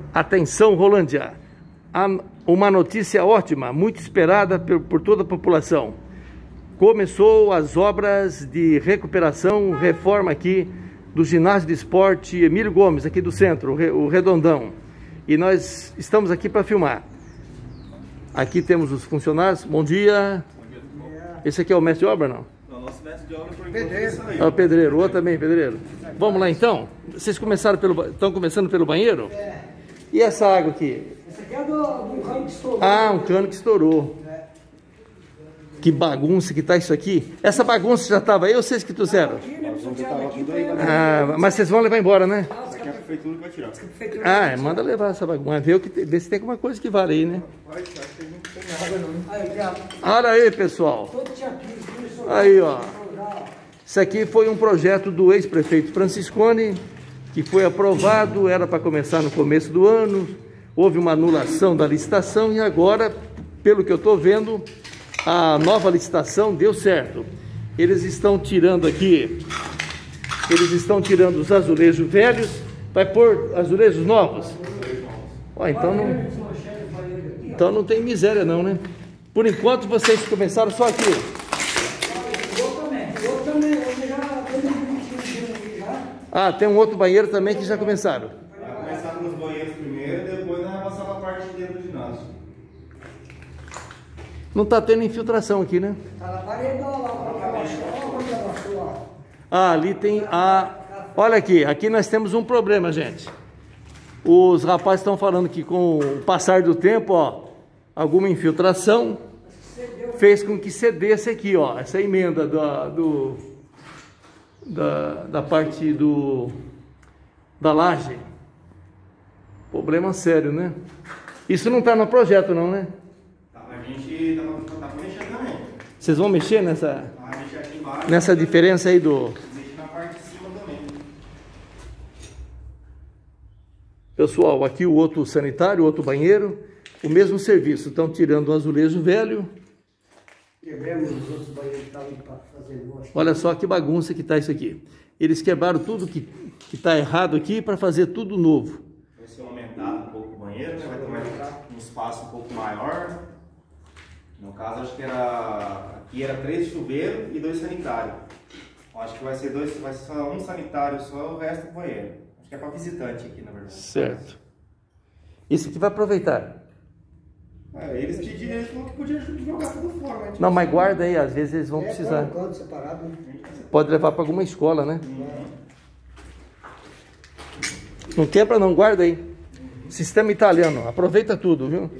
Atenção, Rolândia, uma notícia ótima, muito esperada por toda a população. Começou as obras de recuperação, reforma aqui do ginásio de esporte Emílio Gomes, aqui do centro, o Redondão. E nós estamos aqui para filmar. Aqui temos os funcionários. Bom dia. Esse aqui é o mestre de obra, não? Não, nosso mestre de obra por enquanto é isso aí. É o pedreiro, o outro também pedreiro. Vamos lá então? Vocês estão começando pelo banheiro? É. E essa água aqui? Essa aqui é do cano que estourou. Ah, um cano que estourou. É. Que bagunça que tá isso aqui. Essa bagunça já estava aí ou vocês que trouxeram? Aqui, né? Aqui, Ah, mas vocês vão levar embora, né? Essa aqui é a prefeitura que vai tirar. Ah, manda levar essa bagunça. Vê se tem alguma coisa que vale aí, né? Vai, acho que não tem nada não. Aí, aqui, Olha aí, pessoal. todo tinha piso, Aí, ó. Isso aqui foi um projeto do ex-prefeito Franciscone, que foi aprovado, era para começar no começo do ano, houve uma anulação da licitação e agora, pelo que eu estou vendo, a nova licitação deu certo. Eles estão tirando aqui, os azulejos velhos, vai pôr azulejos novos? Ó, então não tem miséria não, né? Por enquanto vocês começaram só aqui. Ah, tem um outro banheiro também que já começaram. Vai começar nos banheiros primeiro, depois nós vamos passar para a parte de dentro do ginásio. Não está tendo infiltração aqui, né? Tá na parede, lá. Ah, ali tem a... Olha aqui nós temos um problema, gente. Os rapazes estão falando que com o passar do tempo, ó, alguma infiltração fez com que cedesse aqui, ó, essa emenda da parte da laje. Problema sério, né? Isso não está no projeto não, né? Tá, a gente tá mexendo também. Vocês vão mexer nessa Vai mexer aqui embaixo. nessa diferença aí do... Mexer na parte de cima também. Pessoal, aqui o outro sanitário, o outro banheiro, o mesmo serviço. Estão tirando o azulejo velho. Quebramos os outros banheiros que estavam para fazer gosto. Olha só que bagunça que está isso aqui. Eles quebraram tudo que está errado aqui para fazer tudo novo. Vai ser aumentado um pouco o banheiro, né? Vai ter um espaço um pouco maior. No caso, acho que aqui era 3 chuveiros e 2 sanitários. Acho que vai ser só um sanitário só, o resto do banheiro. Acho que é para visitante aqui, na verdade. Certo. Isso aqui vai aproveitar. Eles pediram, eles falaram que podia jogar tudo fora, né? Não, mas guarda aí, às vezes eles vão precisar. Um canto separado, né? Pode levar para alguma escola, né? Não quebra não, guarda aí. Sistema italiano, aproveita tudo, viu?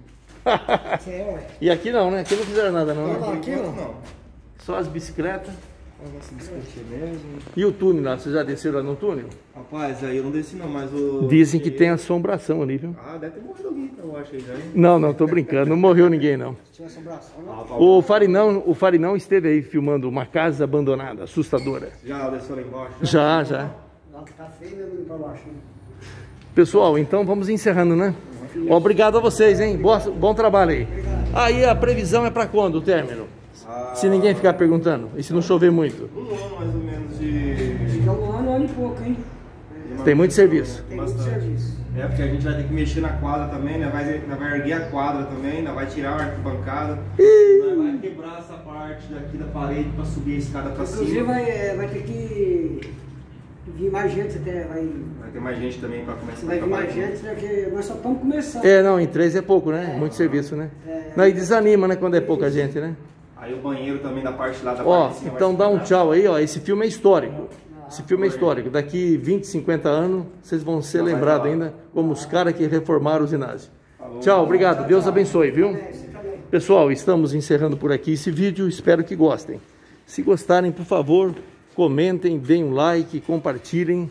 E aqui não, né? Aqui não fizeram nada não, né? Aqui não. Só as bicicletas. Nossa, biscoitinho mesmo. E o túnel lá, vocês já desceram lá no túnel? Rapaz, aí eu não desci não, mas o... Dizem que tem assombração ali, viu? Ah, deve ter morrido alguém, eu acho aí já, hein? Não, tô brincando, não morreu ninguém não. Tinha assombração, não? O Farinão esteve aí filmando uma casa abandonada, assustadora. Já desceu lá embaixo? Já. Lá que tá feio mesmo para baixo, né? Pessoal, então vamos encerrando, né? Obrigado a vocês, hein? Bom trabalho aí. Aí a previsão é para quando o término? Se ninguém ficar perguntando, e se não chover muito? Um ano mais ou menos de... Fica um ano e pouco, hein? Tem muito serviço. Tem muito serviço. É, porque a gente vai ter que mexer na quadra também, né? Nós vai erguer a quadra também, nós vai tirar a arquibancada. Nós vai quebrar essa parte daqui da parede para subir a escada para cima. Inclusive vai ter que vir mais gente até, vai ter mais gente também para começar a vir trabalhar. mais gente, né? Porque nós só estamos começando. Não, em 3 é pouco, né? Muito serviço, né? Não, e desanima, né? Quando é pouca gente, né? Aí o banheiro também da parte lá da Ó, parte de cima. então dá um tchau aí, ó. Esse filme é histórico. Esse filme é histórico. Daqui 20, 50 anos, vocês vão ser lembrados ainda como os caras que reformaram o ginásio. Tchau, obrigado. Deus abençoe, viu? Pessoal, estamos encerrando por aqui esse vídeo. Espero que gostem. Se gostarem, por favor, comentem, deem um like, compartilhem,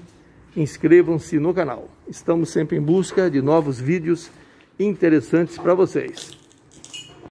inscrevam-se no canal. Estamos sempre em busca de novos vídeos interessantes para vocês.